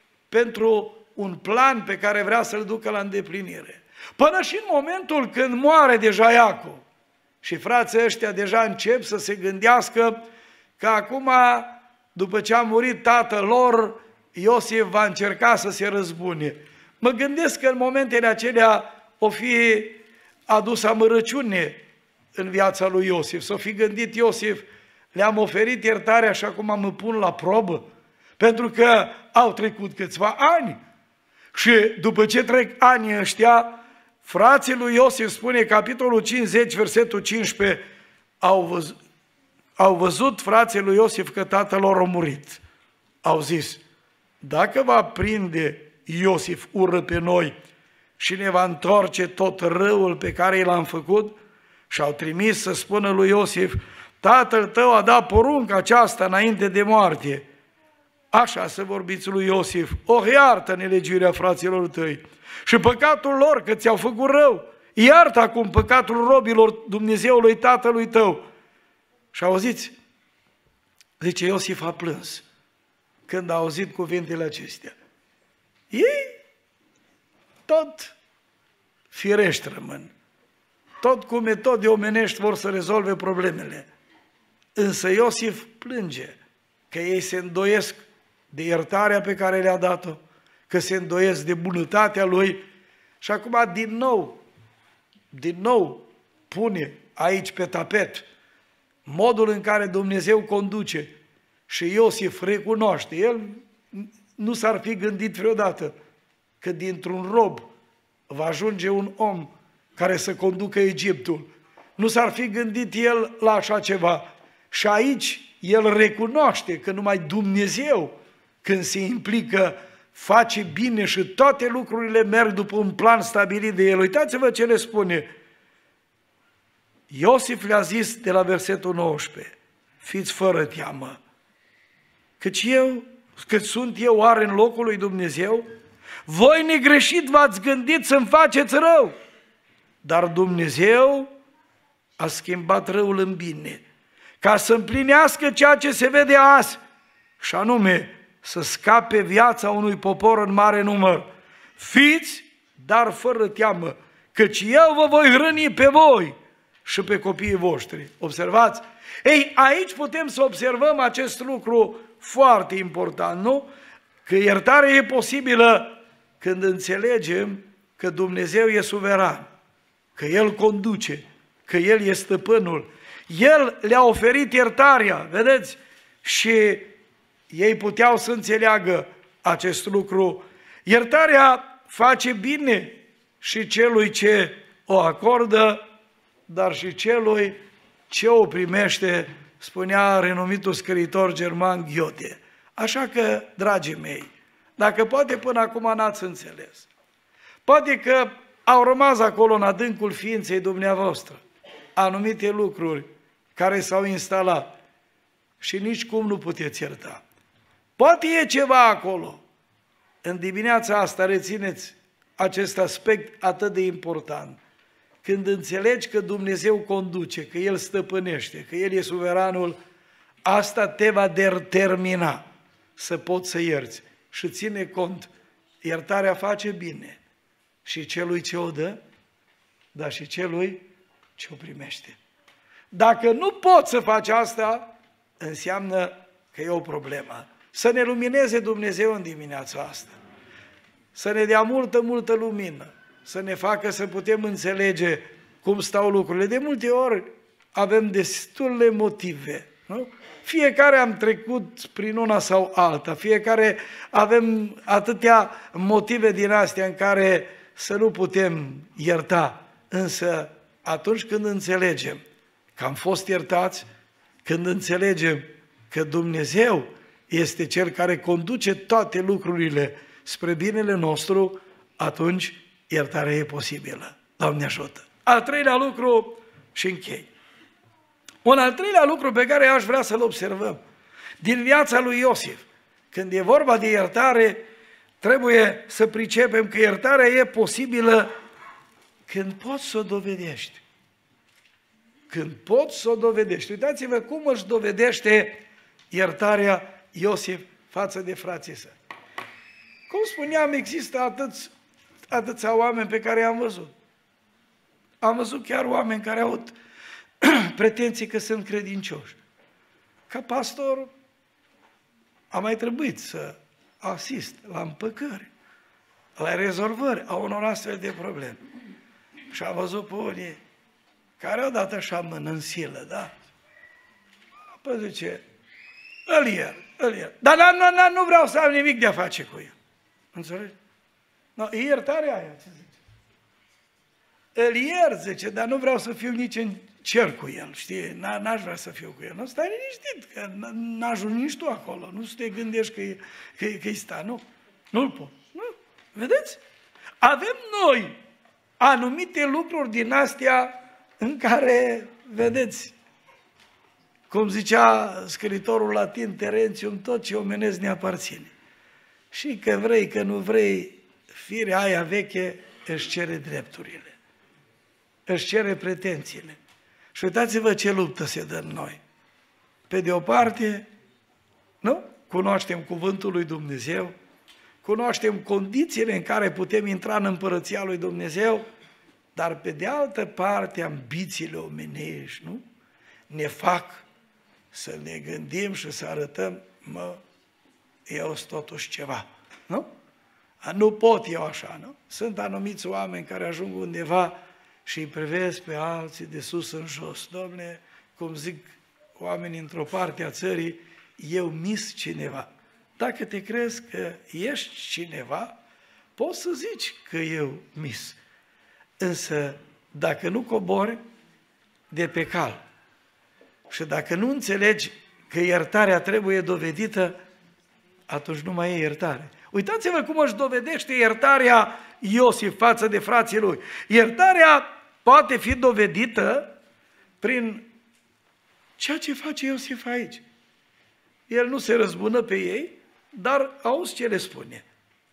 pentru un plan pe care vrea să-l ducă la îndeplinire. Până și în momentul când moare deja Iacov și frații ăștia deja încep să se gândească că acum, după ce a murit tatăl lor, Iosif va încerca să se răzbune. Mă gândesc că în momentele acelea o fi adus amărăciune în viața lui Iosif. S-o fi gândit Iosif, le-am oferit iertarea și acum mă pun la probă, pentru că au trecut câțiva ani și după ce trec anii ăștia, frații lui Iosif, spune capitolul 50, versetul 15, au văzut frații lui Iosif că tatăl lor a murit. Au zis, dacă va prinde Iosif ură pe noi și ne va întoarce tot răul pe care i l-am făcut, și au trimis să spună lui Iosif, tatăl tău a dat porunca aceasta înainte de moarte. Așa să vorbiți lui Iosif, iartă nelegiuirea fraților tăi și păcatul lor că ți-au făcut rău. Iartă acum păcatul robilor Dumnezeului tatălui tău. Și auziți, zice, Iosif a plâns când a auzit cuvintele acestea. Ei tot firești rămân. Tot cu metode omenești vor să rezolve problemele. Însă Iosif plânge că ei se îndoiesc de iertarea pe care le-a dat-o, că se îndoiesc de bunătatea lui și acum din nou pune aici pe tapet modul în care Dumnezeu conduce și Iosif recunoaște. El nu s-ar fi gândit vreodată că dintr-un rob va ajunge un om care să conducă Egiptul. Nu s-ar fi gândit el la așa ceva. Și aici el recunoaște că numai Dumnezeu, când se implică, face bine și toate lucrurile merg după un plan stabilit de el. Uitați-vă ce le spune. Iosif le-a zis de la versetul 19, fiți fără teamă, căci sunt eu oare în locul lui Dumnezeu? Voi negreșit v-ați gândit să-mi faceți rău, dar Dumnezeu a schimbat răul în bine, ca să împlinească ceea ce se vede azi, și anume să scape viața unui popor în mare număr. Fiți, dar fără teamă, căci eu vă voi hrăni pe voi și pe copiii voștri. Observați? Ei, aici putem să observăm acest lucru foarte important, nu? Că iertarea e posibilă când înțelegem că Dumnezeu e suveran, că El conduce, că El e stăpânul. El le-a oferit iertarea, vedeți? Și ei puteau să înțeleagă acest lucru. Iertarea face bine și celui ce o acordă, dar și celui ce o primește, spunea renumitul scriitor german Goethe. Așa că, dragii mei, dacă poate până acum n-ați înțeles, poate că au rămas acolo în adâncul ființei dumneavoastră anumite lucruri care s-au instalat și nici cum nu puteți ierta. Poate e ceva acolo. În dimineața asta rețineți acest aspect atât de important. Când înțelegi că Dumnezeu conduce, că El stăpânește, că El e suveranul, asta te va determina să poți să ierți. Și ține cont, iertarea face bine și celui ce o dă, dar și celui ce o primește. Dacă nu poți să faci asta, înseamnă că e o problemă. Să ne lumineze Dumnezeu în dimineața asta, să ne dea multă lumină, să ne facă să putem înțelege cum stau lucrurile. De multe ori avem destule motive, nu? Fiecare am trecut prin una sau alta, fiecare avem atâtea motive din astea în care să nu putem ierta. Însă atunci când înțelegem că am fost iertați, când înțelegem că Dumnezeu este Cel care conduce toate lucrurile spre binele nostru, atunci iertarea e posibilă. Doamne ajută! Al treilea lucru și închei. Un al treilea lucru pe care aș vrea să-l observăm din viața lui Iosif, când e vorba de iertare, trebuie să pricepem că iertarea e posibilă când poți să o dovedești. Când poți să o dovedești. Uitați-vă cum își dovedește iertarea Iosif față de frații săi. Cum spuneam, există atâția oameni pe care i-am văzut. Am văzut chiar oameni care au pretenții că sunt credincioși. Ca pastor a mai trebuit să asist la împăcări, la rezolvări a unor astfel de probleme. Și am văzut pe unii care au dat așa mână în silă, da? Apoi zice, îl iert. Dar nu vreau să am nimic de a face cu el. Înțelegi? No, e iertarea aia, ce zice? îl iert, zice, dar nu vreau să fiu nici în cer cu el, știi? N-aș vrea să fiu cu el. Nu, stai liniștit, că n-ajungi nici tu acolo. Nu să te gândești că-i sta, nu. Nu-l pot. Nu. Vedeți? Avem noi anumite lucruri din astea în care, vedeți, cum zicea scriitorul latin Terentium, tot ce omenesc ne aparține. Și că vrei, că nu vrei, firea aia veche își cere drepturile, își cere pretențiile. Și uitați-vă ce luptă se dă în noi. Pe de o parte, nu? Cunoaștem cuvântul lui Dumnezeu, cunoaștem condițiile în care putem intra în împărăția lui Dumnezeu, dar pe de altă parte ambițiile omenești, nu? Ne fac să ne gândim și să arătăm, eu sunt totuși ceva, nu? Nu pot eu așa, nu? Sunt anumiți oameni care ajung undeva și îi privesc pe alții de sus în jos. Dom'le, cum zic oamenii într-o parte a țării, eu mis cineva. Dacă te crezi că ești cineva, poți să zici că eu mis. Însă, dacă nu cobori de pe cal și dacă nu înțelegi că iertarea trebuie dovedită, atunci nu mai e iertare. Uitați-vă cum își dovedește iertarea Iosif față de frații lui. Iertarea poate fi dovedită prin ceea ce face Iosif aici. El nu se răzbună pe ei, dar auzi ce le spune.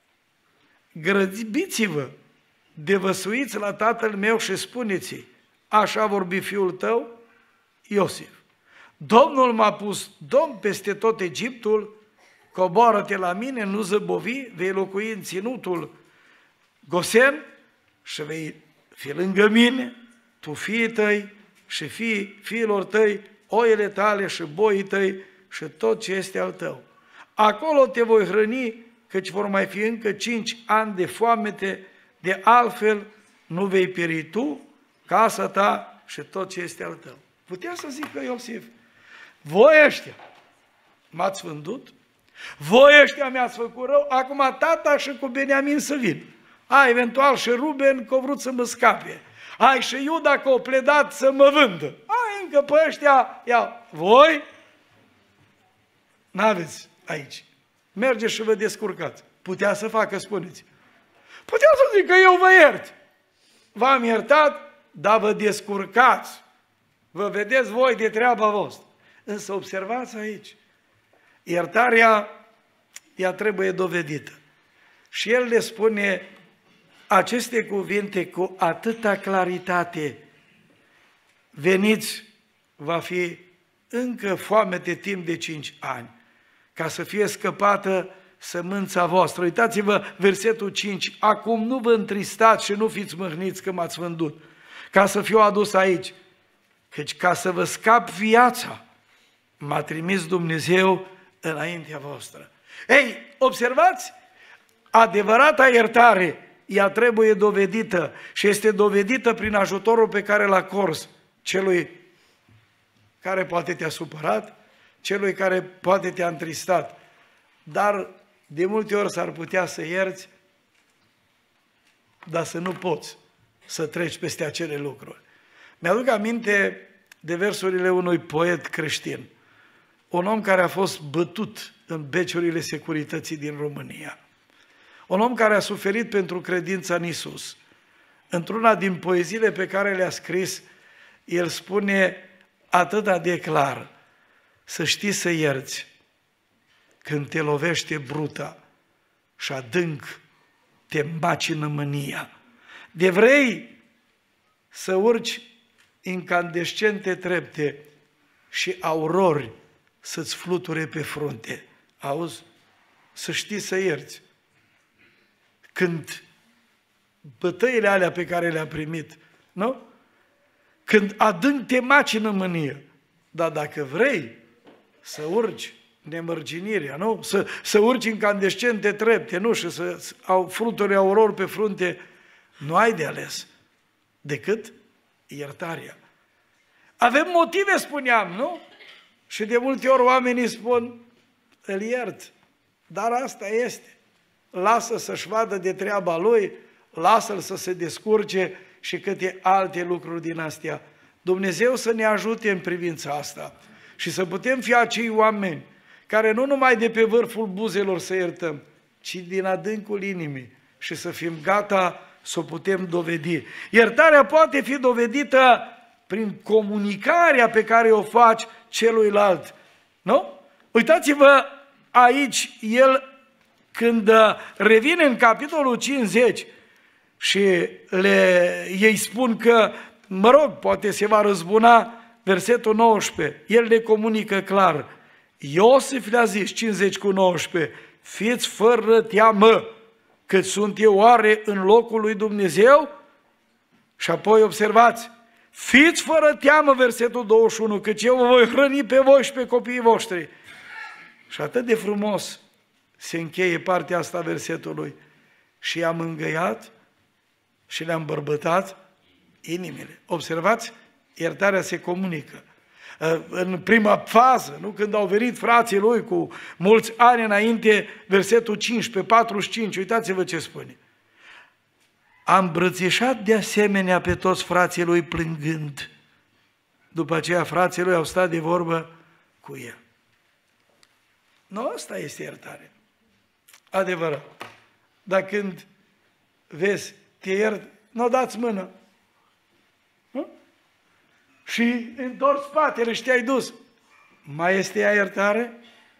Grăbiți-vă, devăsuiți la tatăl meu și spuneți-i, așa vorbi fiul tău, Iosif. Domnul m-a pus domn peste tot Egiptul, coboară-te la mine, nu zăbovi, vei locui în ținutul Gosen și vei fi lângă mine, tu fiii tăi și fiilor tăi, oile tale și boii tăi și tot ce este al tău. Acolo te voi hrăni, căci vor mai fi încă 5 ani de foamete, de altfel nu vei pieri tu, casa ta și tot ce este al tău. Putea să zică Iosif, voi ăștia m-ați vândut, voi ăștia mi-ați făcut rău, acum tata și cu Beniamin să vin. Eventual și Ruben că au vrut să mă scape. Și Iuda că au pledat să mă vândă. Încă pe ăștia, voi n-aveți aici. Mergeți și vă descurcați. Putea să facă, spuneți. Putea să zic că eu vă iert. V-am iertat, dar vă descurcați. Vă vedeți voi de treaba voastră. Însă observați aici. Iertarea, ea trebuie dovedită. Și el le spune aceste cuvinte cu atâta claritate. Veniți, va fi încă foamete timp de 5 ani, ca să fie scăpată sămânța voastră. Uitați-vă versetul 5. Acum nu vă întristați și nu fiți mâhniți că m-ați vândut, ca să fiu adus aici. Căci ca să vă scap viața, m-a trimis Dumnezeu înaintea voastră. Ei, observați, adevărata iertare, ea trebuie dovedită și este dovedită prin ajutorul pe care l-a acorzi celui care poate te-a supărat, celui care poate te-a întristat. Dar de multe ori s-ar putea să ierți, dar să nu poți să treci peste acele lucruri. Mi-aduc aminte de versurile unui poet creștin, un om care a fost bătut în beciurile securității din România, un om care a suferit pentru credința în Iisus. Într-una din poeziile pe care le-a scris, el spune atât de clar: să știi să ierți când te lovește bruta și adânc te macină mânia. De vrei să urci incandescente trepte și aurori să-ți fluture pe frunte. Auzi? Să știi să ierți. Când bătăile alea pe care le-a primit, nu? Când adânc te macină mânie. Dar dacă vrei să urci nemărginirea, nu? Să urci incandescente trepte, nu? Și să au fluturi aurori pe frunte, nu ai de ales decât iertarea. Avem motive, spuneam, nu? Și de multe ori oamenii spun, îl iert, dar asta este. Lasă să-și vadă de treaba lui, lasă-l să se descurce și câte alte lucruri din astea. Dumnezeu să ne ajute în privința asta și să putem fi acei oameni care nu numai de pe vârful buzelor să iertăm, ci din adâncul inimii și să fim gata să o putem dovedi. Iertarea poate fi dovedită prin comunicarea pe care o faci celuilalt. Nu? Uitați-vă aici, el când revine în capitolul 50 și ei spun că, mă rog, poate se va răzbuna, versetul 19, el le comunică clar. Iosif le-a zis, 50:19, fiți fără teamă, cât sunt eu oare în locul lui Dumnezeu? Și apoi observați, fiți fără teamă, versetul 21, căci eu vă voi hrăni pe voi și pe copiii voștri. Și atât de frumos se încheie partea asta a versetului. Și i-am îngăiat și le-am bărbătat inimile. Observați, iertarea se comunică. În prima fază, nu? Când au venit frații lui cu mulți ani înainte, versetul 15, 45, uitați-vă ce spune. A îmbrățișat de asemenea pe toți frații lui plângând. După aceea frații lui au stat de vorbă cu el. Nu, asta este iertare. Adevărat. Dar când vezi, te iert, nu dați mână. Nu? Și întorci spatele și te-ai dus. Mai este ea iertare?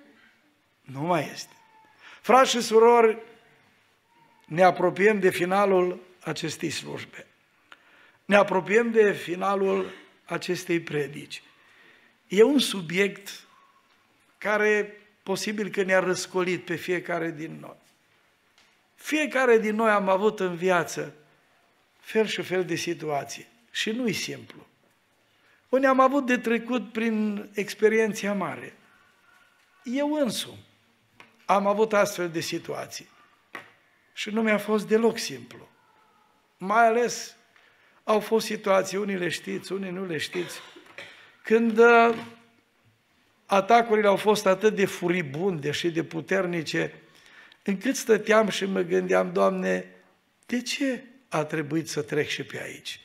Nu mai este. Frați și surori, ne apropiem de finalul acestei slujbe. Ne apropiem de finalul acestei predici. E un subiect care posibil că ne-a răscolit pe fiecare din noi. Fiecare din noi am avut în viață fel și fel de situații și nu-i simplu. Unii am avut de trecut prin experiențe amare. Eu însumi am avut astfel de situații și nu mi-a fost deloc simplu. Mai ales au fost situații, unii le știți, unii nu le știți, când atacurile au fost atât de furibunde și de puternice, încât stăteam și mă gândeam, Doamne, de ce a trebuit să trec și pe aici?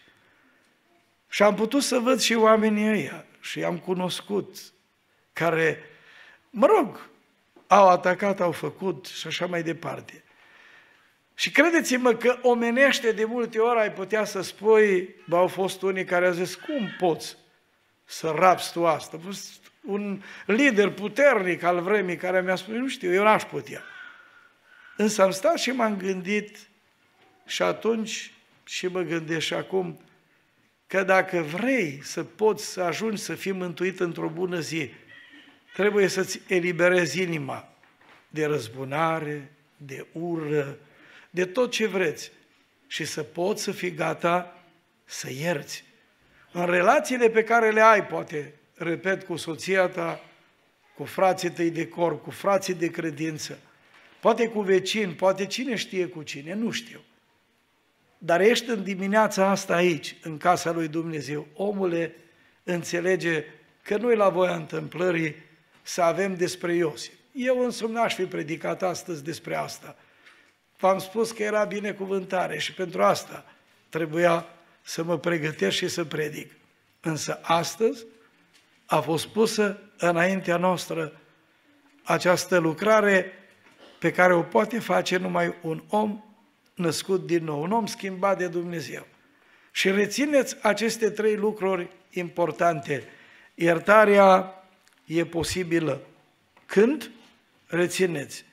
Și am putut să văd și oamenii ăia și i-am cunoscut, care, mă rog, au atacat, au făcut și așa mai departe. Și credeți-mă că omenește de multe ori ai putea să spui, bă, au fost unii care au zis, cum poți să rapsi tu asta? A fost un lider puternic al vremii care mi-a spus, nu știu, eu n-aș putea. Însă am stat și m-am gândit și atunci și mă gândesc și acum că dacă vrei să poți să ajungi să fii mântuit într-o bună zi, trebuie să-ți eliberezi inima de răzbunare, de ură, de tot ce vreți și să poți să fii gata să ierți. În relațiile pe care le ai, poate, repet, cu soția ta, cu frații tăi de corp, cu frații de credință, poate cu vecini, poate cine știe cu cine, nu știu. Dar ești în dimineața asta aici, în casa lui Dumnezeu. Omule, înțelege că nu-i la voia întâmplării să avem despre Iosif. Eu însumi n-aș fi predicat astăzi despre asta. V-am spus că era binecuvântare și pentru asta trebuia să mă pregătesc și să predic. Însă astăzi a fost pusă înaintea noastră această lucrare pe care o poate face numai un om născut din nou, un om schimbat de Dumnezeu. Și rețineți aceste trei lucruri importante. Iertarea e posibilă. Când? Rețineți.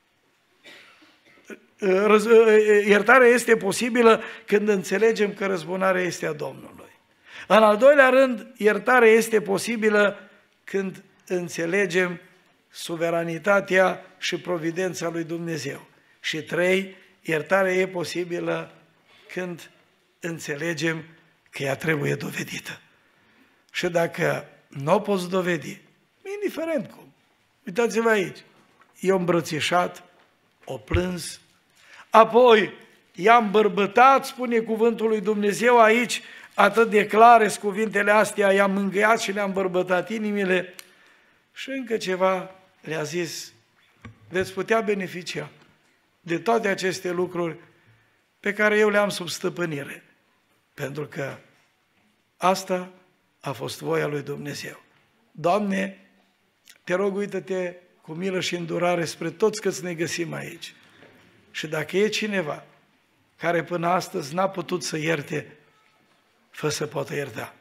Iertarea este posibilă când înțelegem că răzbunarea este a Domnului. În al doilea rând, iertarea este posibilă când înțelegem suveranitatea și providența lui Dumnezeu. Și trei, iertarea e posibilă când înțelegem că ea trebuie dovedită. Și dacă nu o poți dovedi, indiferent cum, uitați-vă aici, i-a îmbrățișat, o plâns, apoi i-am bărbătat, spune cuvântul lui Dumnezeu aici, atât de clare sunt cuvintele astea, i-am mângâiat și le-am bărbătat inimile și încă ceva le-a zis, veți putea beneficia de toate aceste lucruri pe care eu le-am sub stăpânire. Pentru că asta a fost voia lui Dumnezeu. Doamne, te rog, uită-te cu milă și îndurare spre toți câți ne găsim aici. Și dacă e cineva care până astăzi n-a putut să ierte, fă să poată ierta.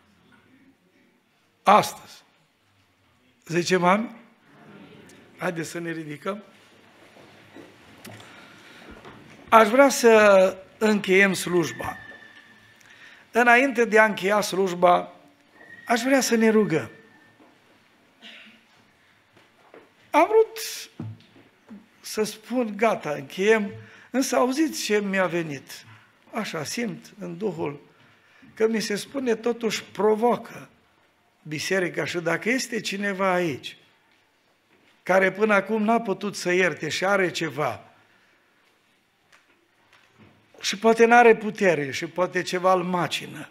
Astăzi. Zicem amin? Haideți să ne ridicăm. Aș vrea să încheiem slujba. Înainte de a încheia slujba, aș vrea să ne rugăm. Am vrut să spun, gata, încheiem, însă auziți ce mi-a venit. Așa simt în Duhul că mi se spune totuși provoacă biserica și dacă este cineva aici care până acum n-a putut să ierte și are ceva și poate n-are putere și poate ceva îl macină,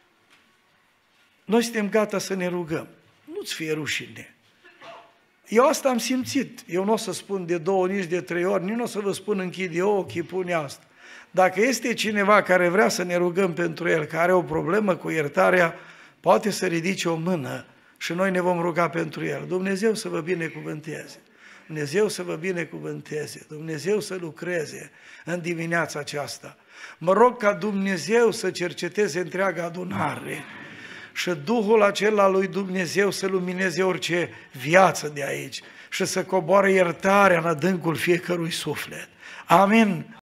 noi suntem gata să ne rugăm. Nu-ți fie rușine. Eu asta am simțit. Eu nu o să spun de 2, nici de 3 ori, nici nu o să vă spun închide ochii, pune asta. Dacă este cineva care vrea să ne rugăm pentru el, care are o problemă cu iertarea, poate să ridice o mână și noi ne vom ruga pentru el. Dumnezeu să vă binecuvânteze. Dumnezeu să vă binecuvânteze. Dumnezeu să lucreze în dimineața aceasta. Mă rog ca Dumnezeu să cerceteze întreaga adunare și Duhul acela lui Dumnezeu să lumineze orice viață de aici și să coboare iertarea în adâncul fiecărui suflet. Amin.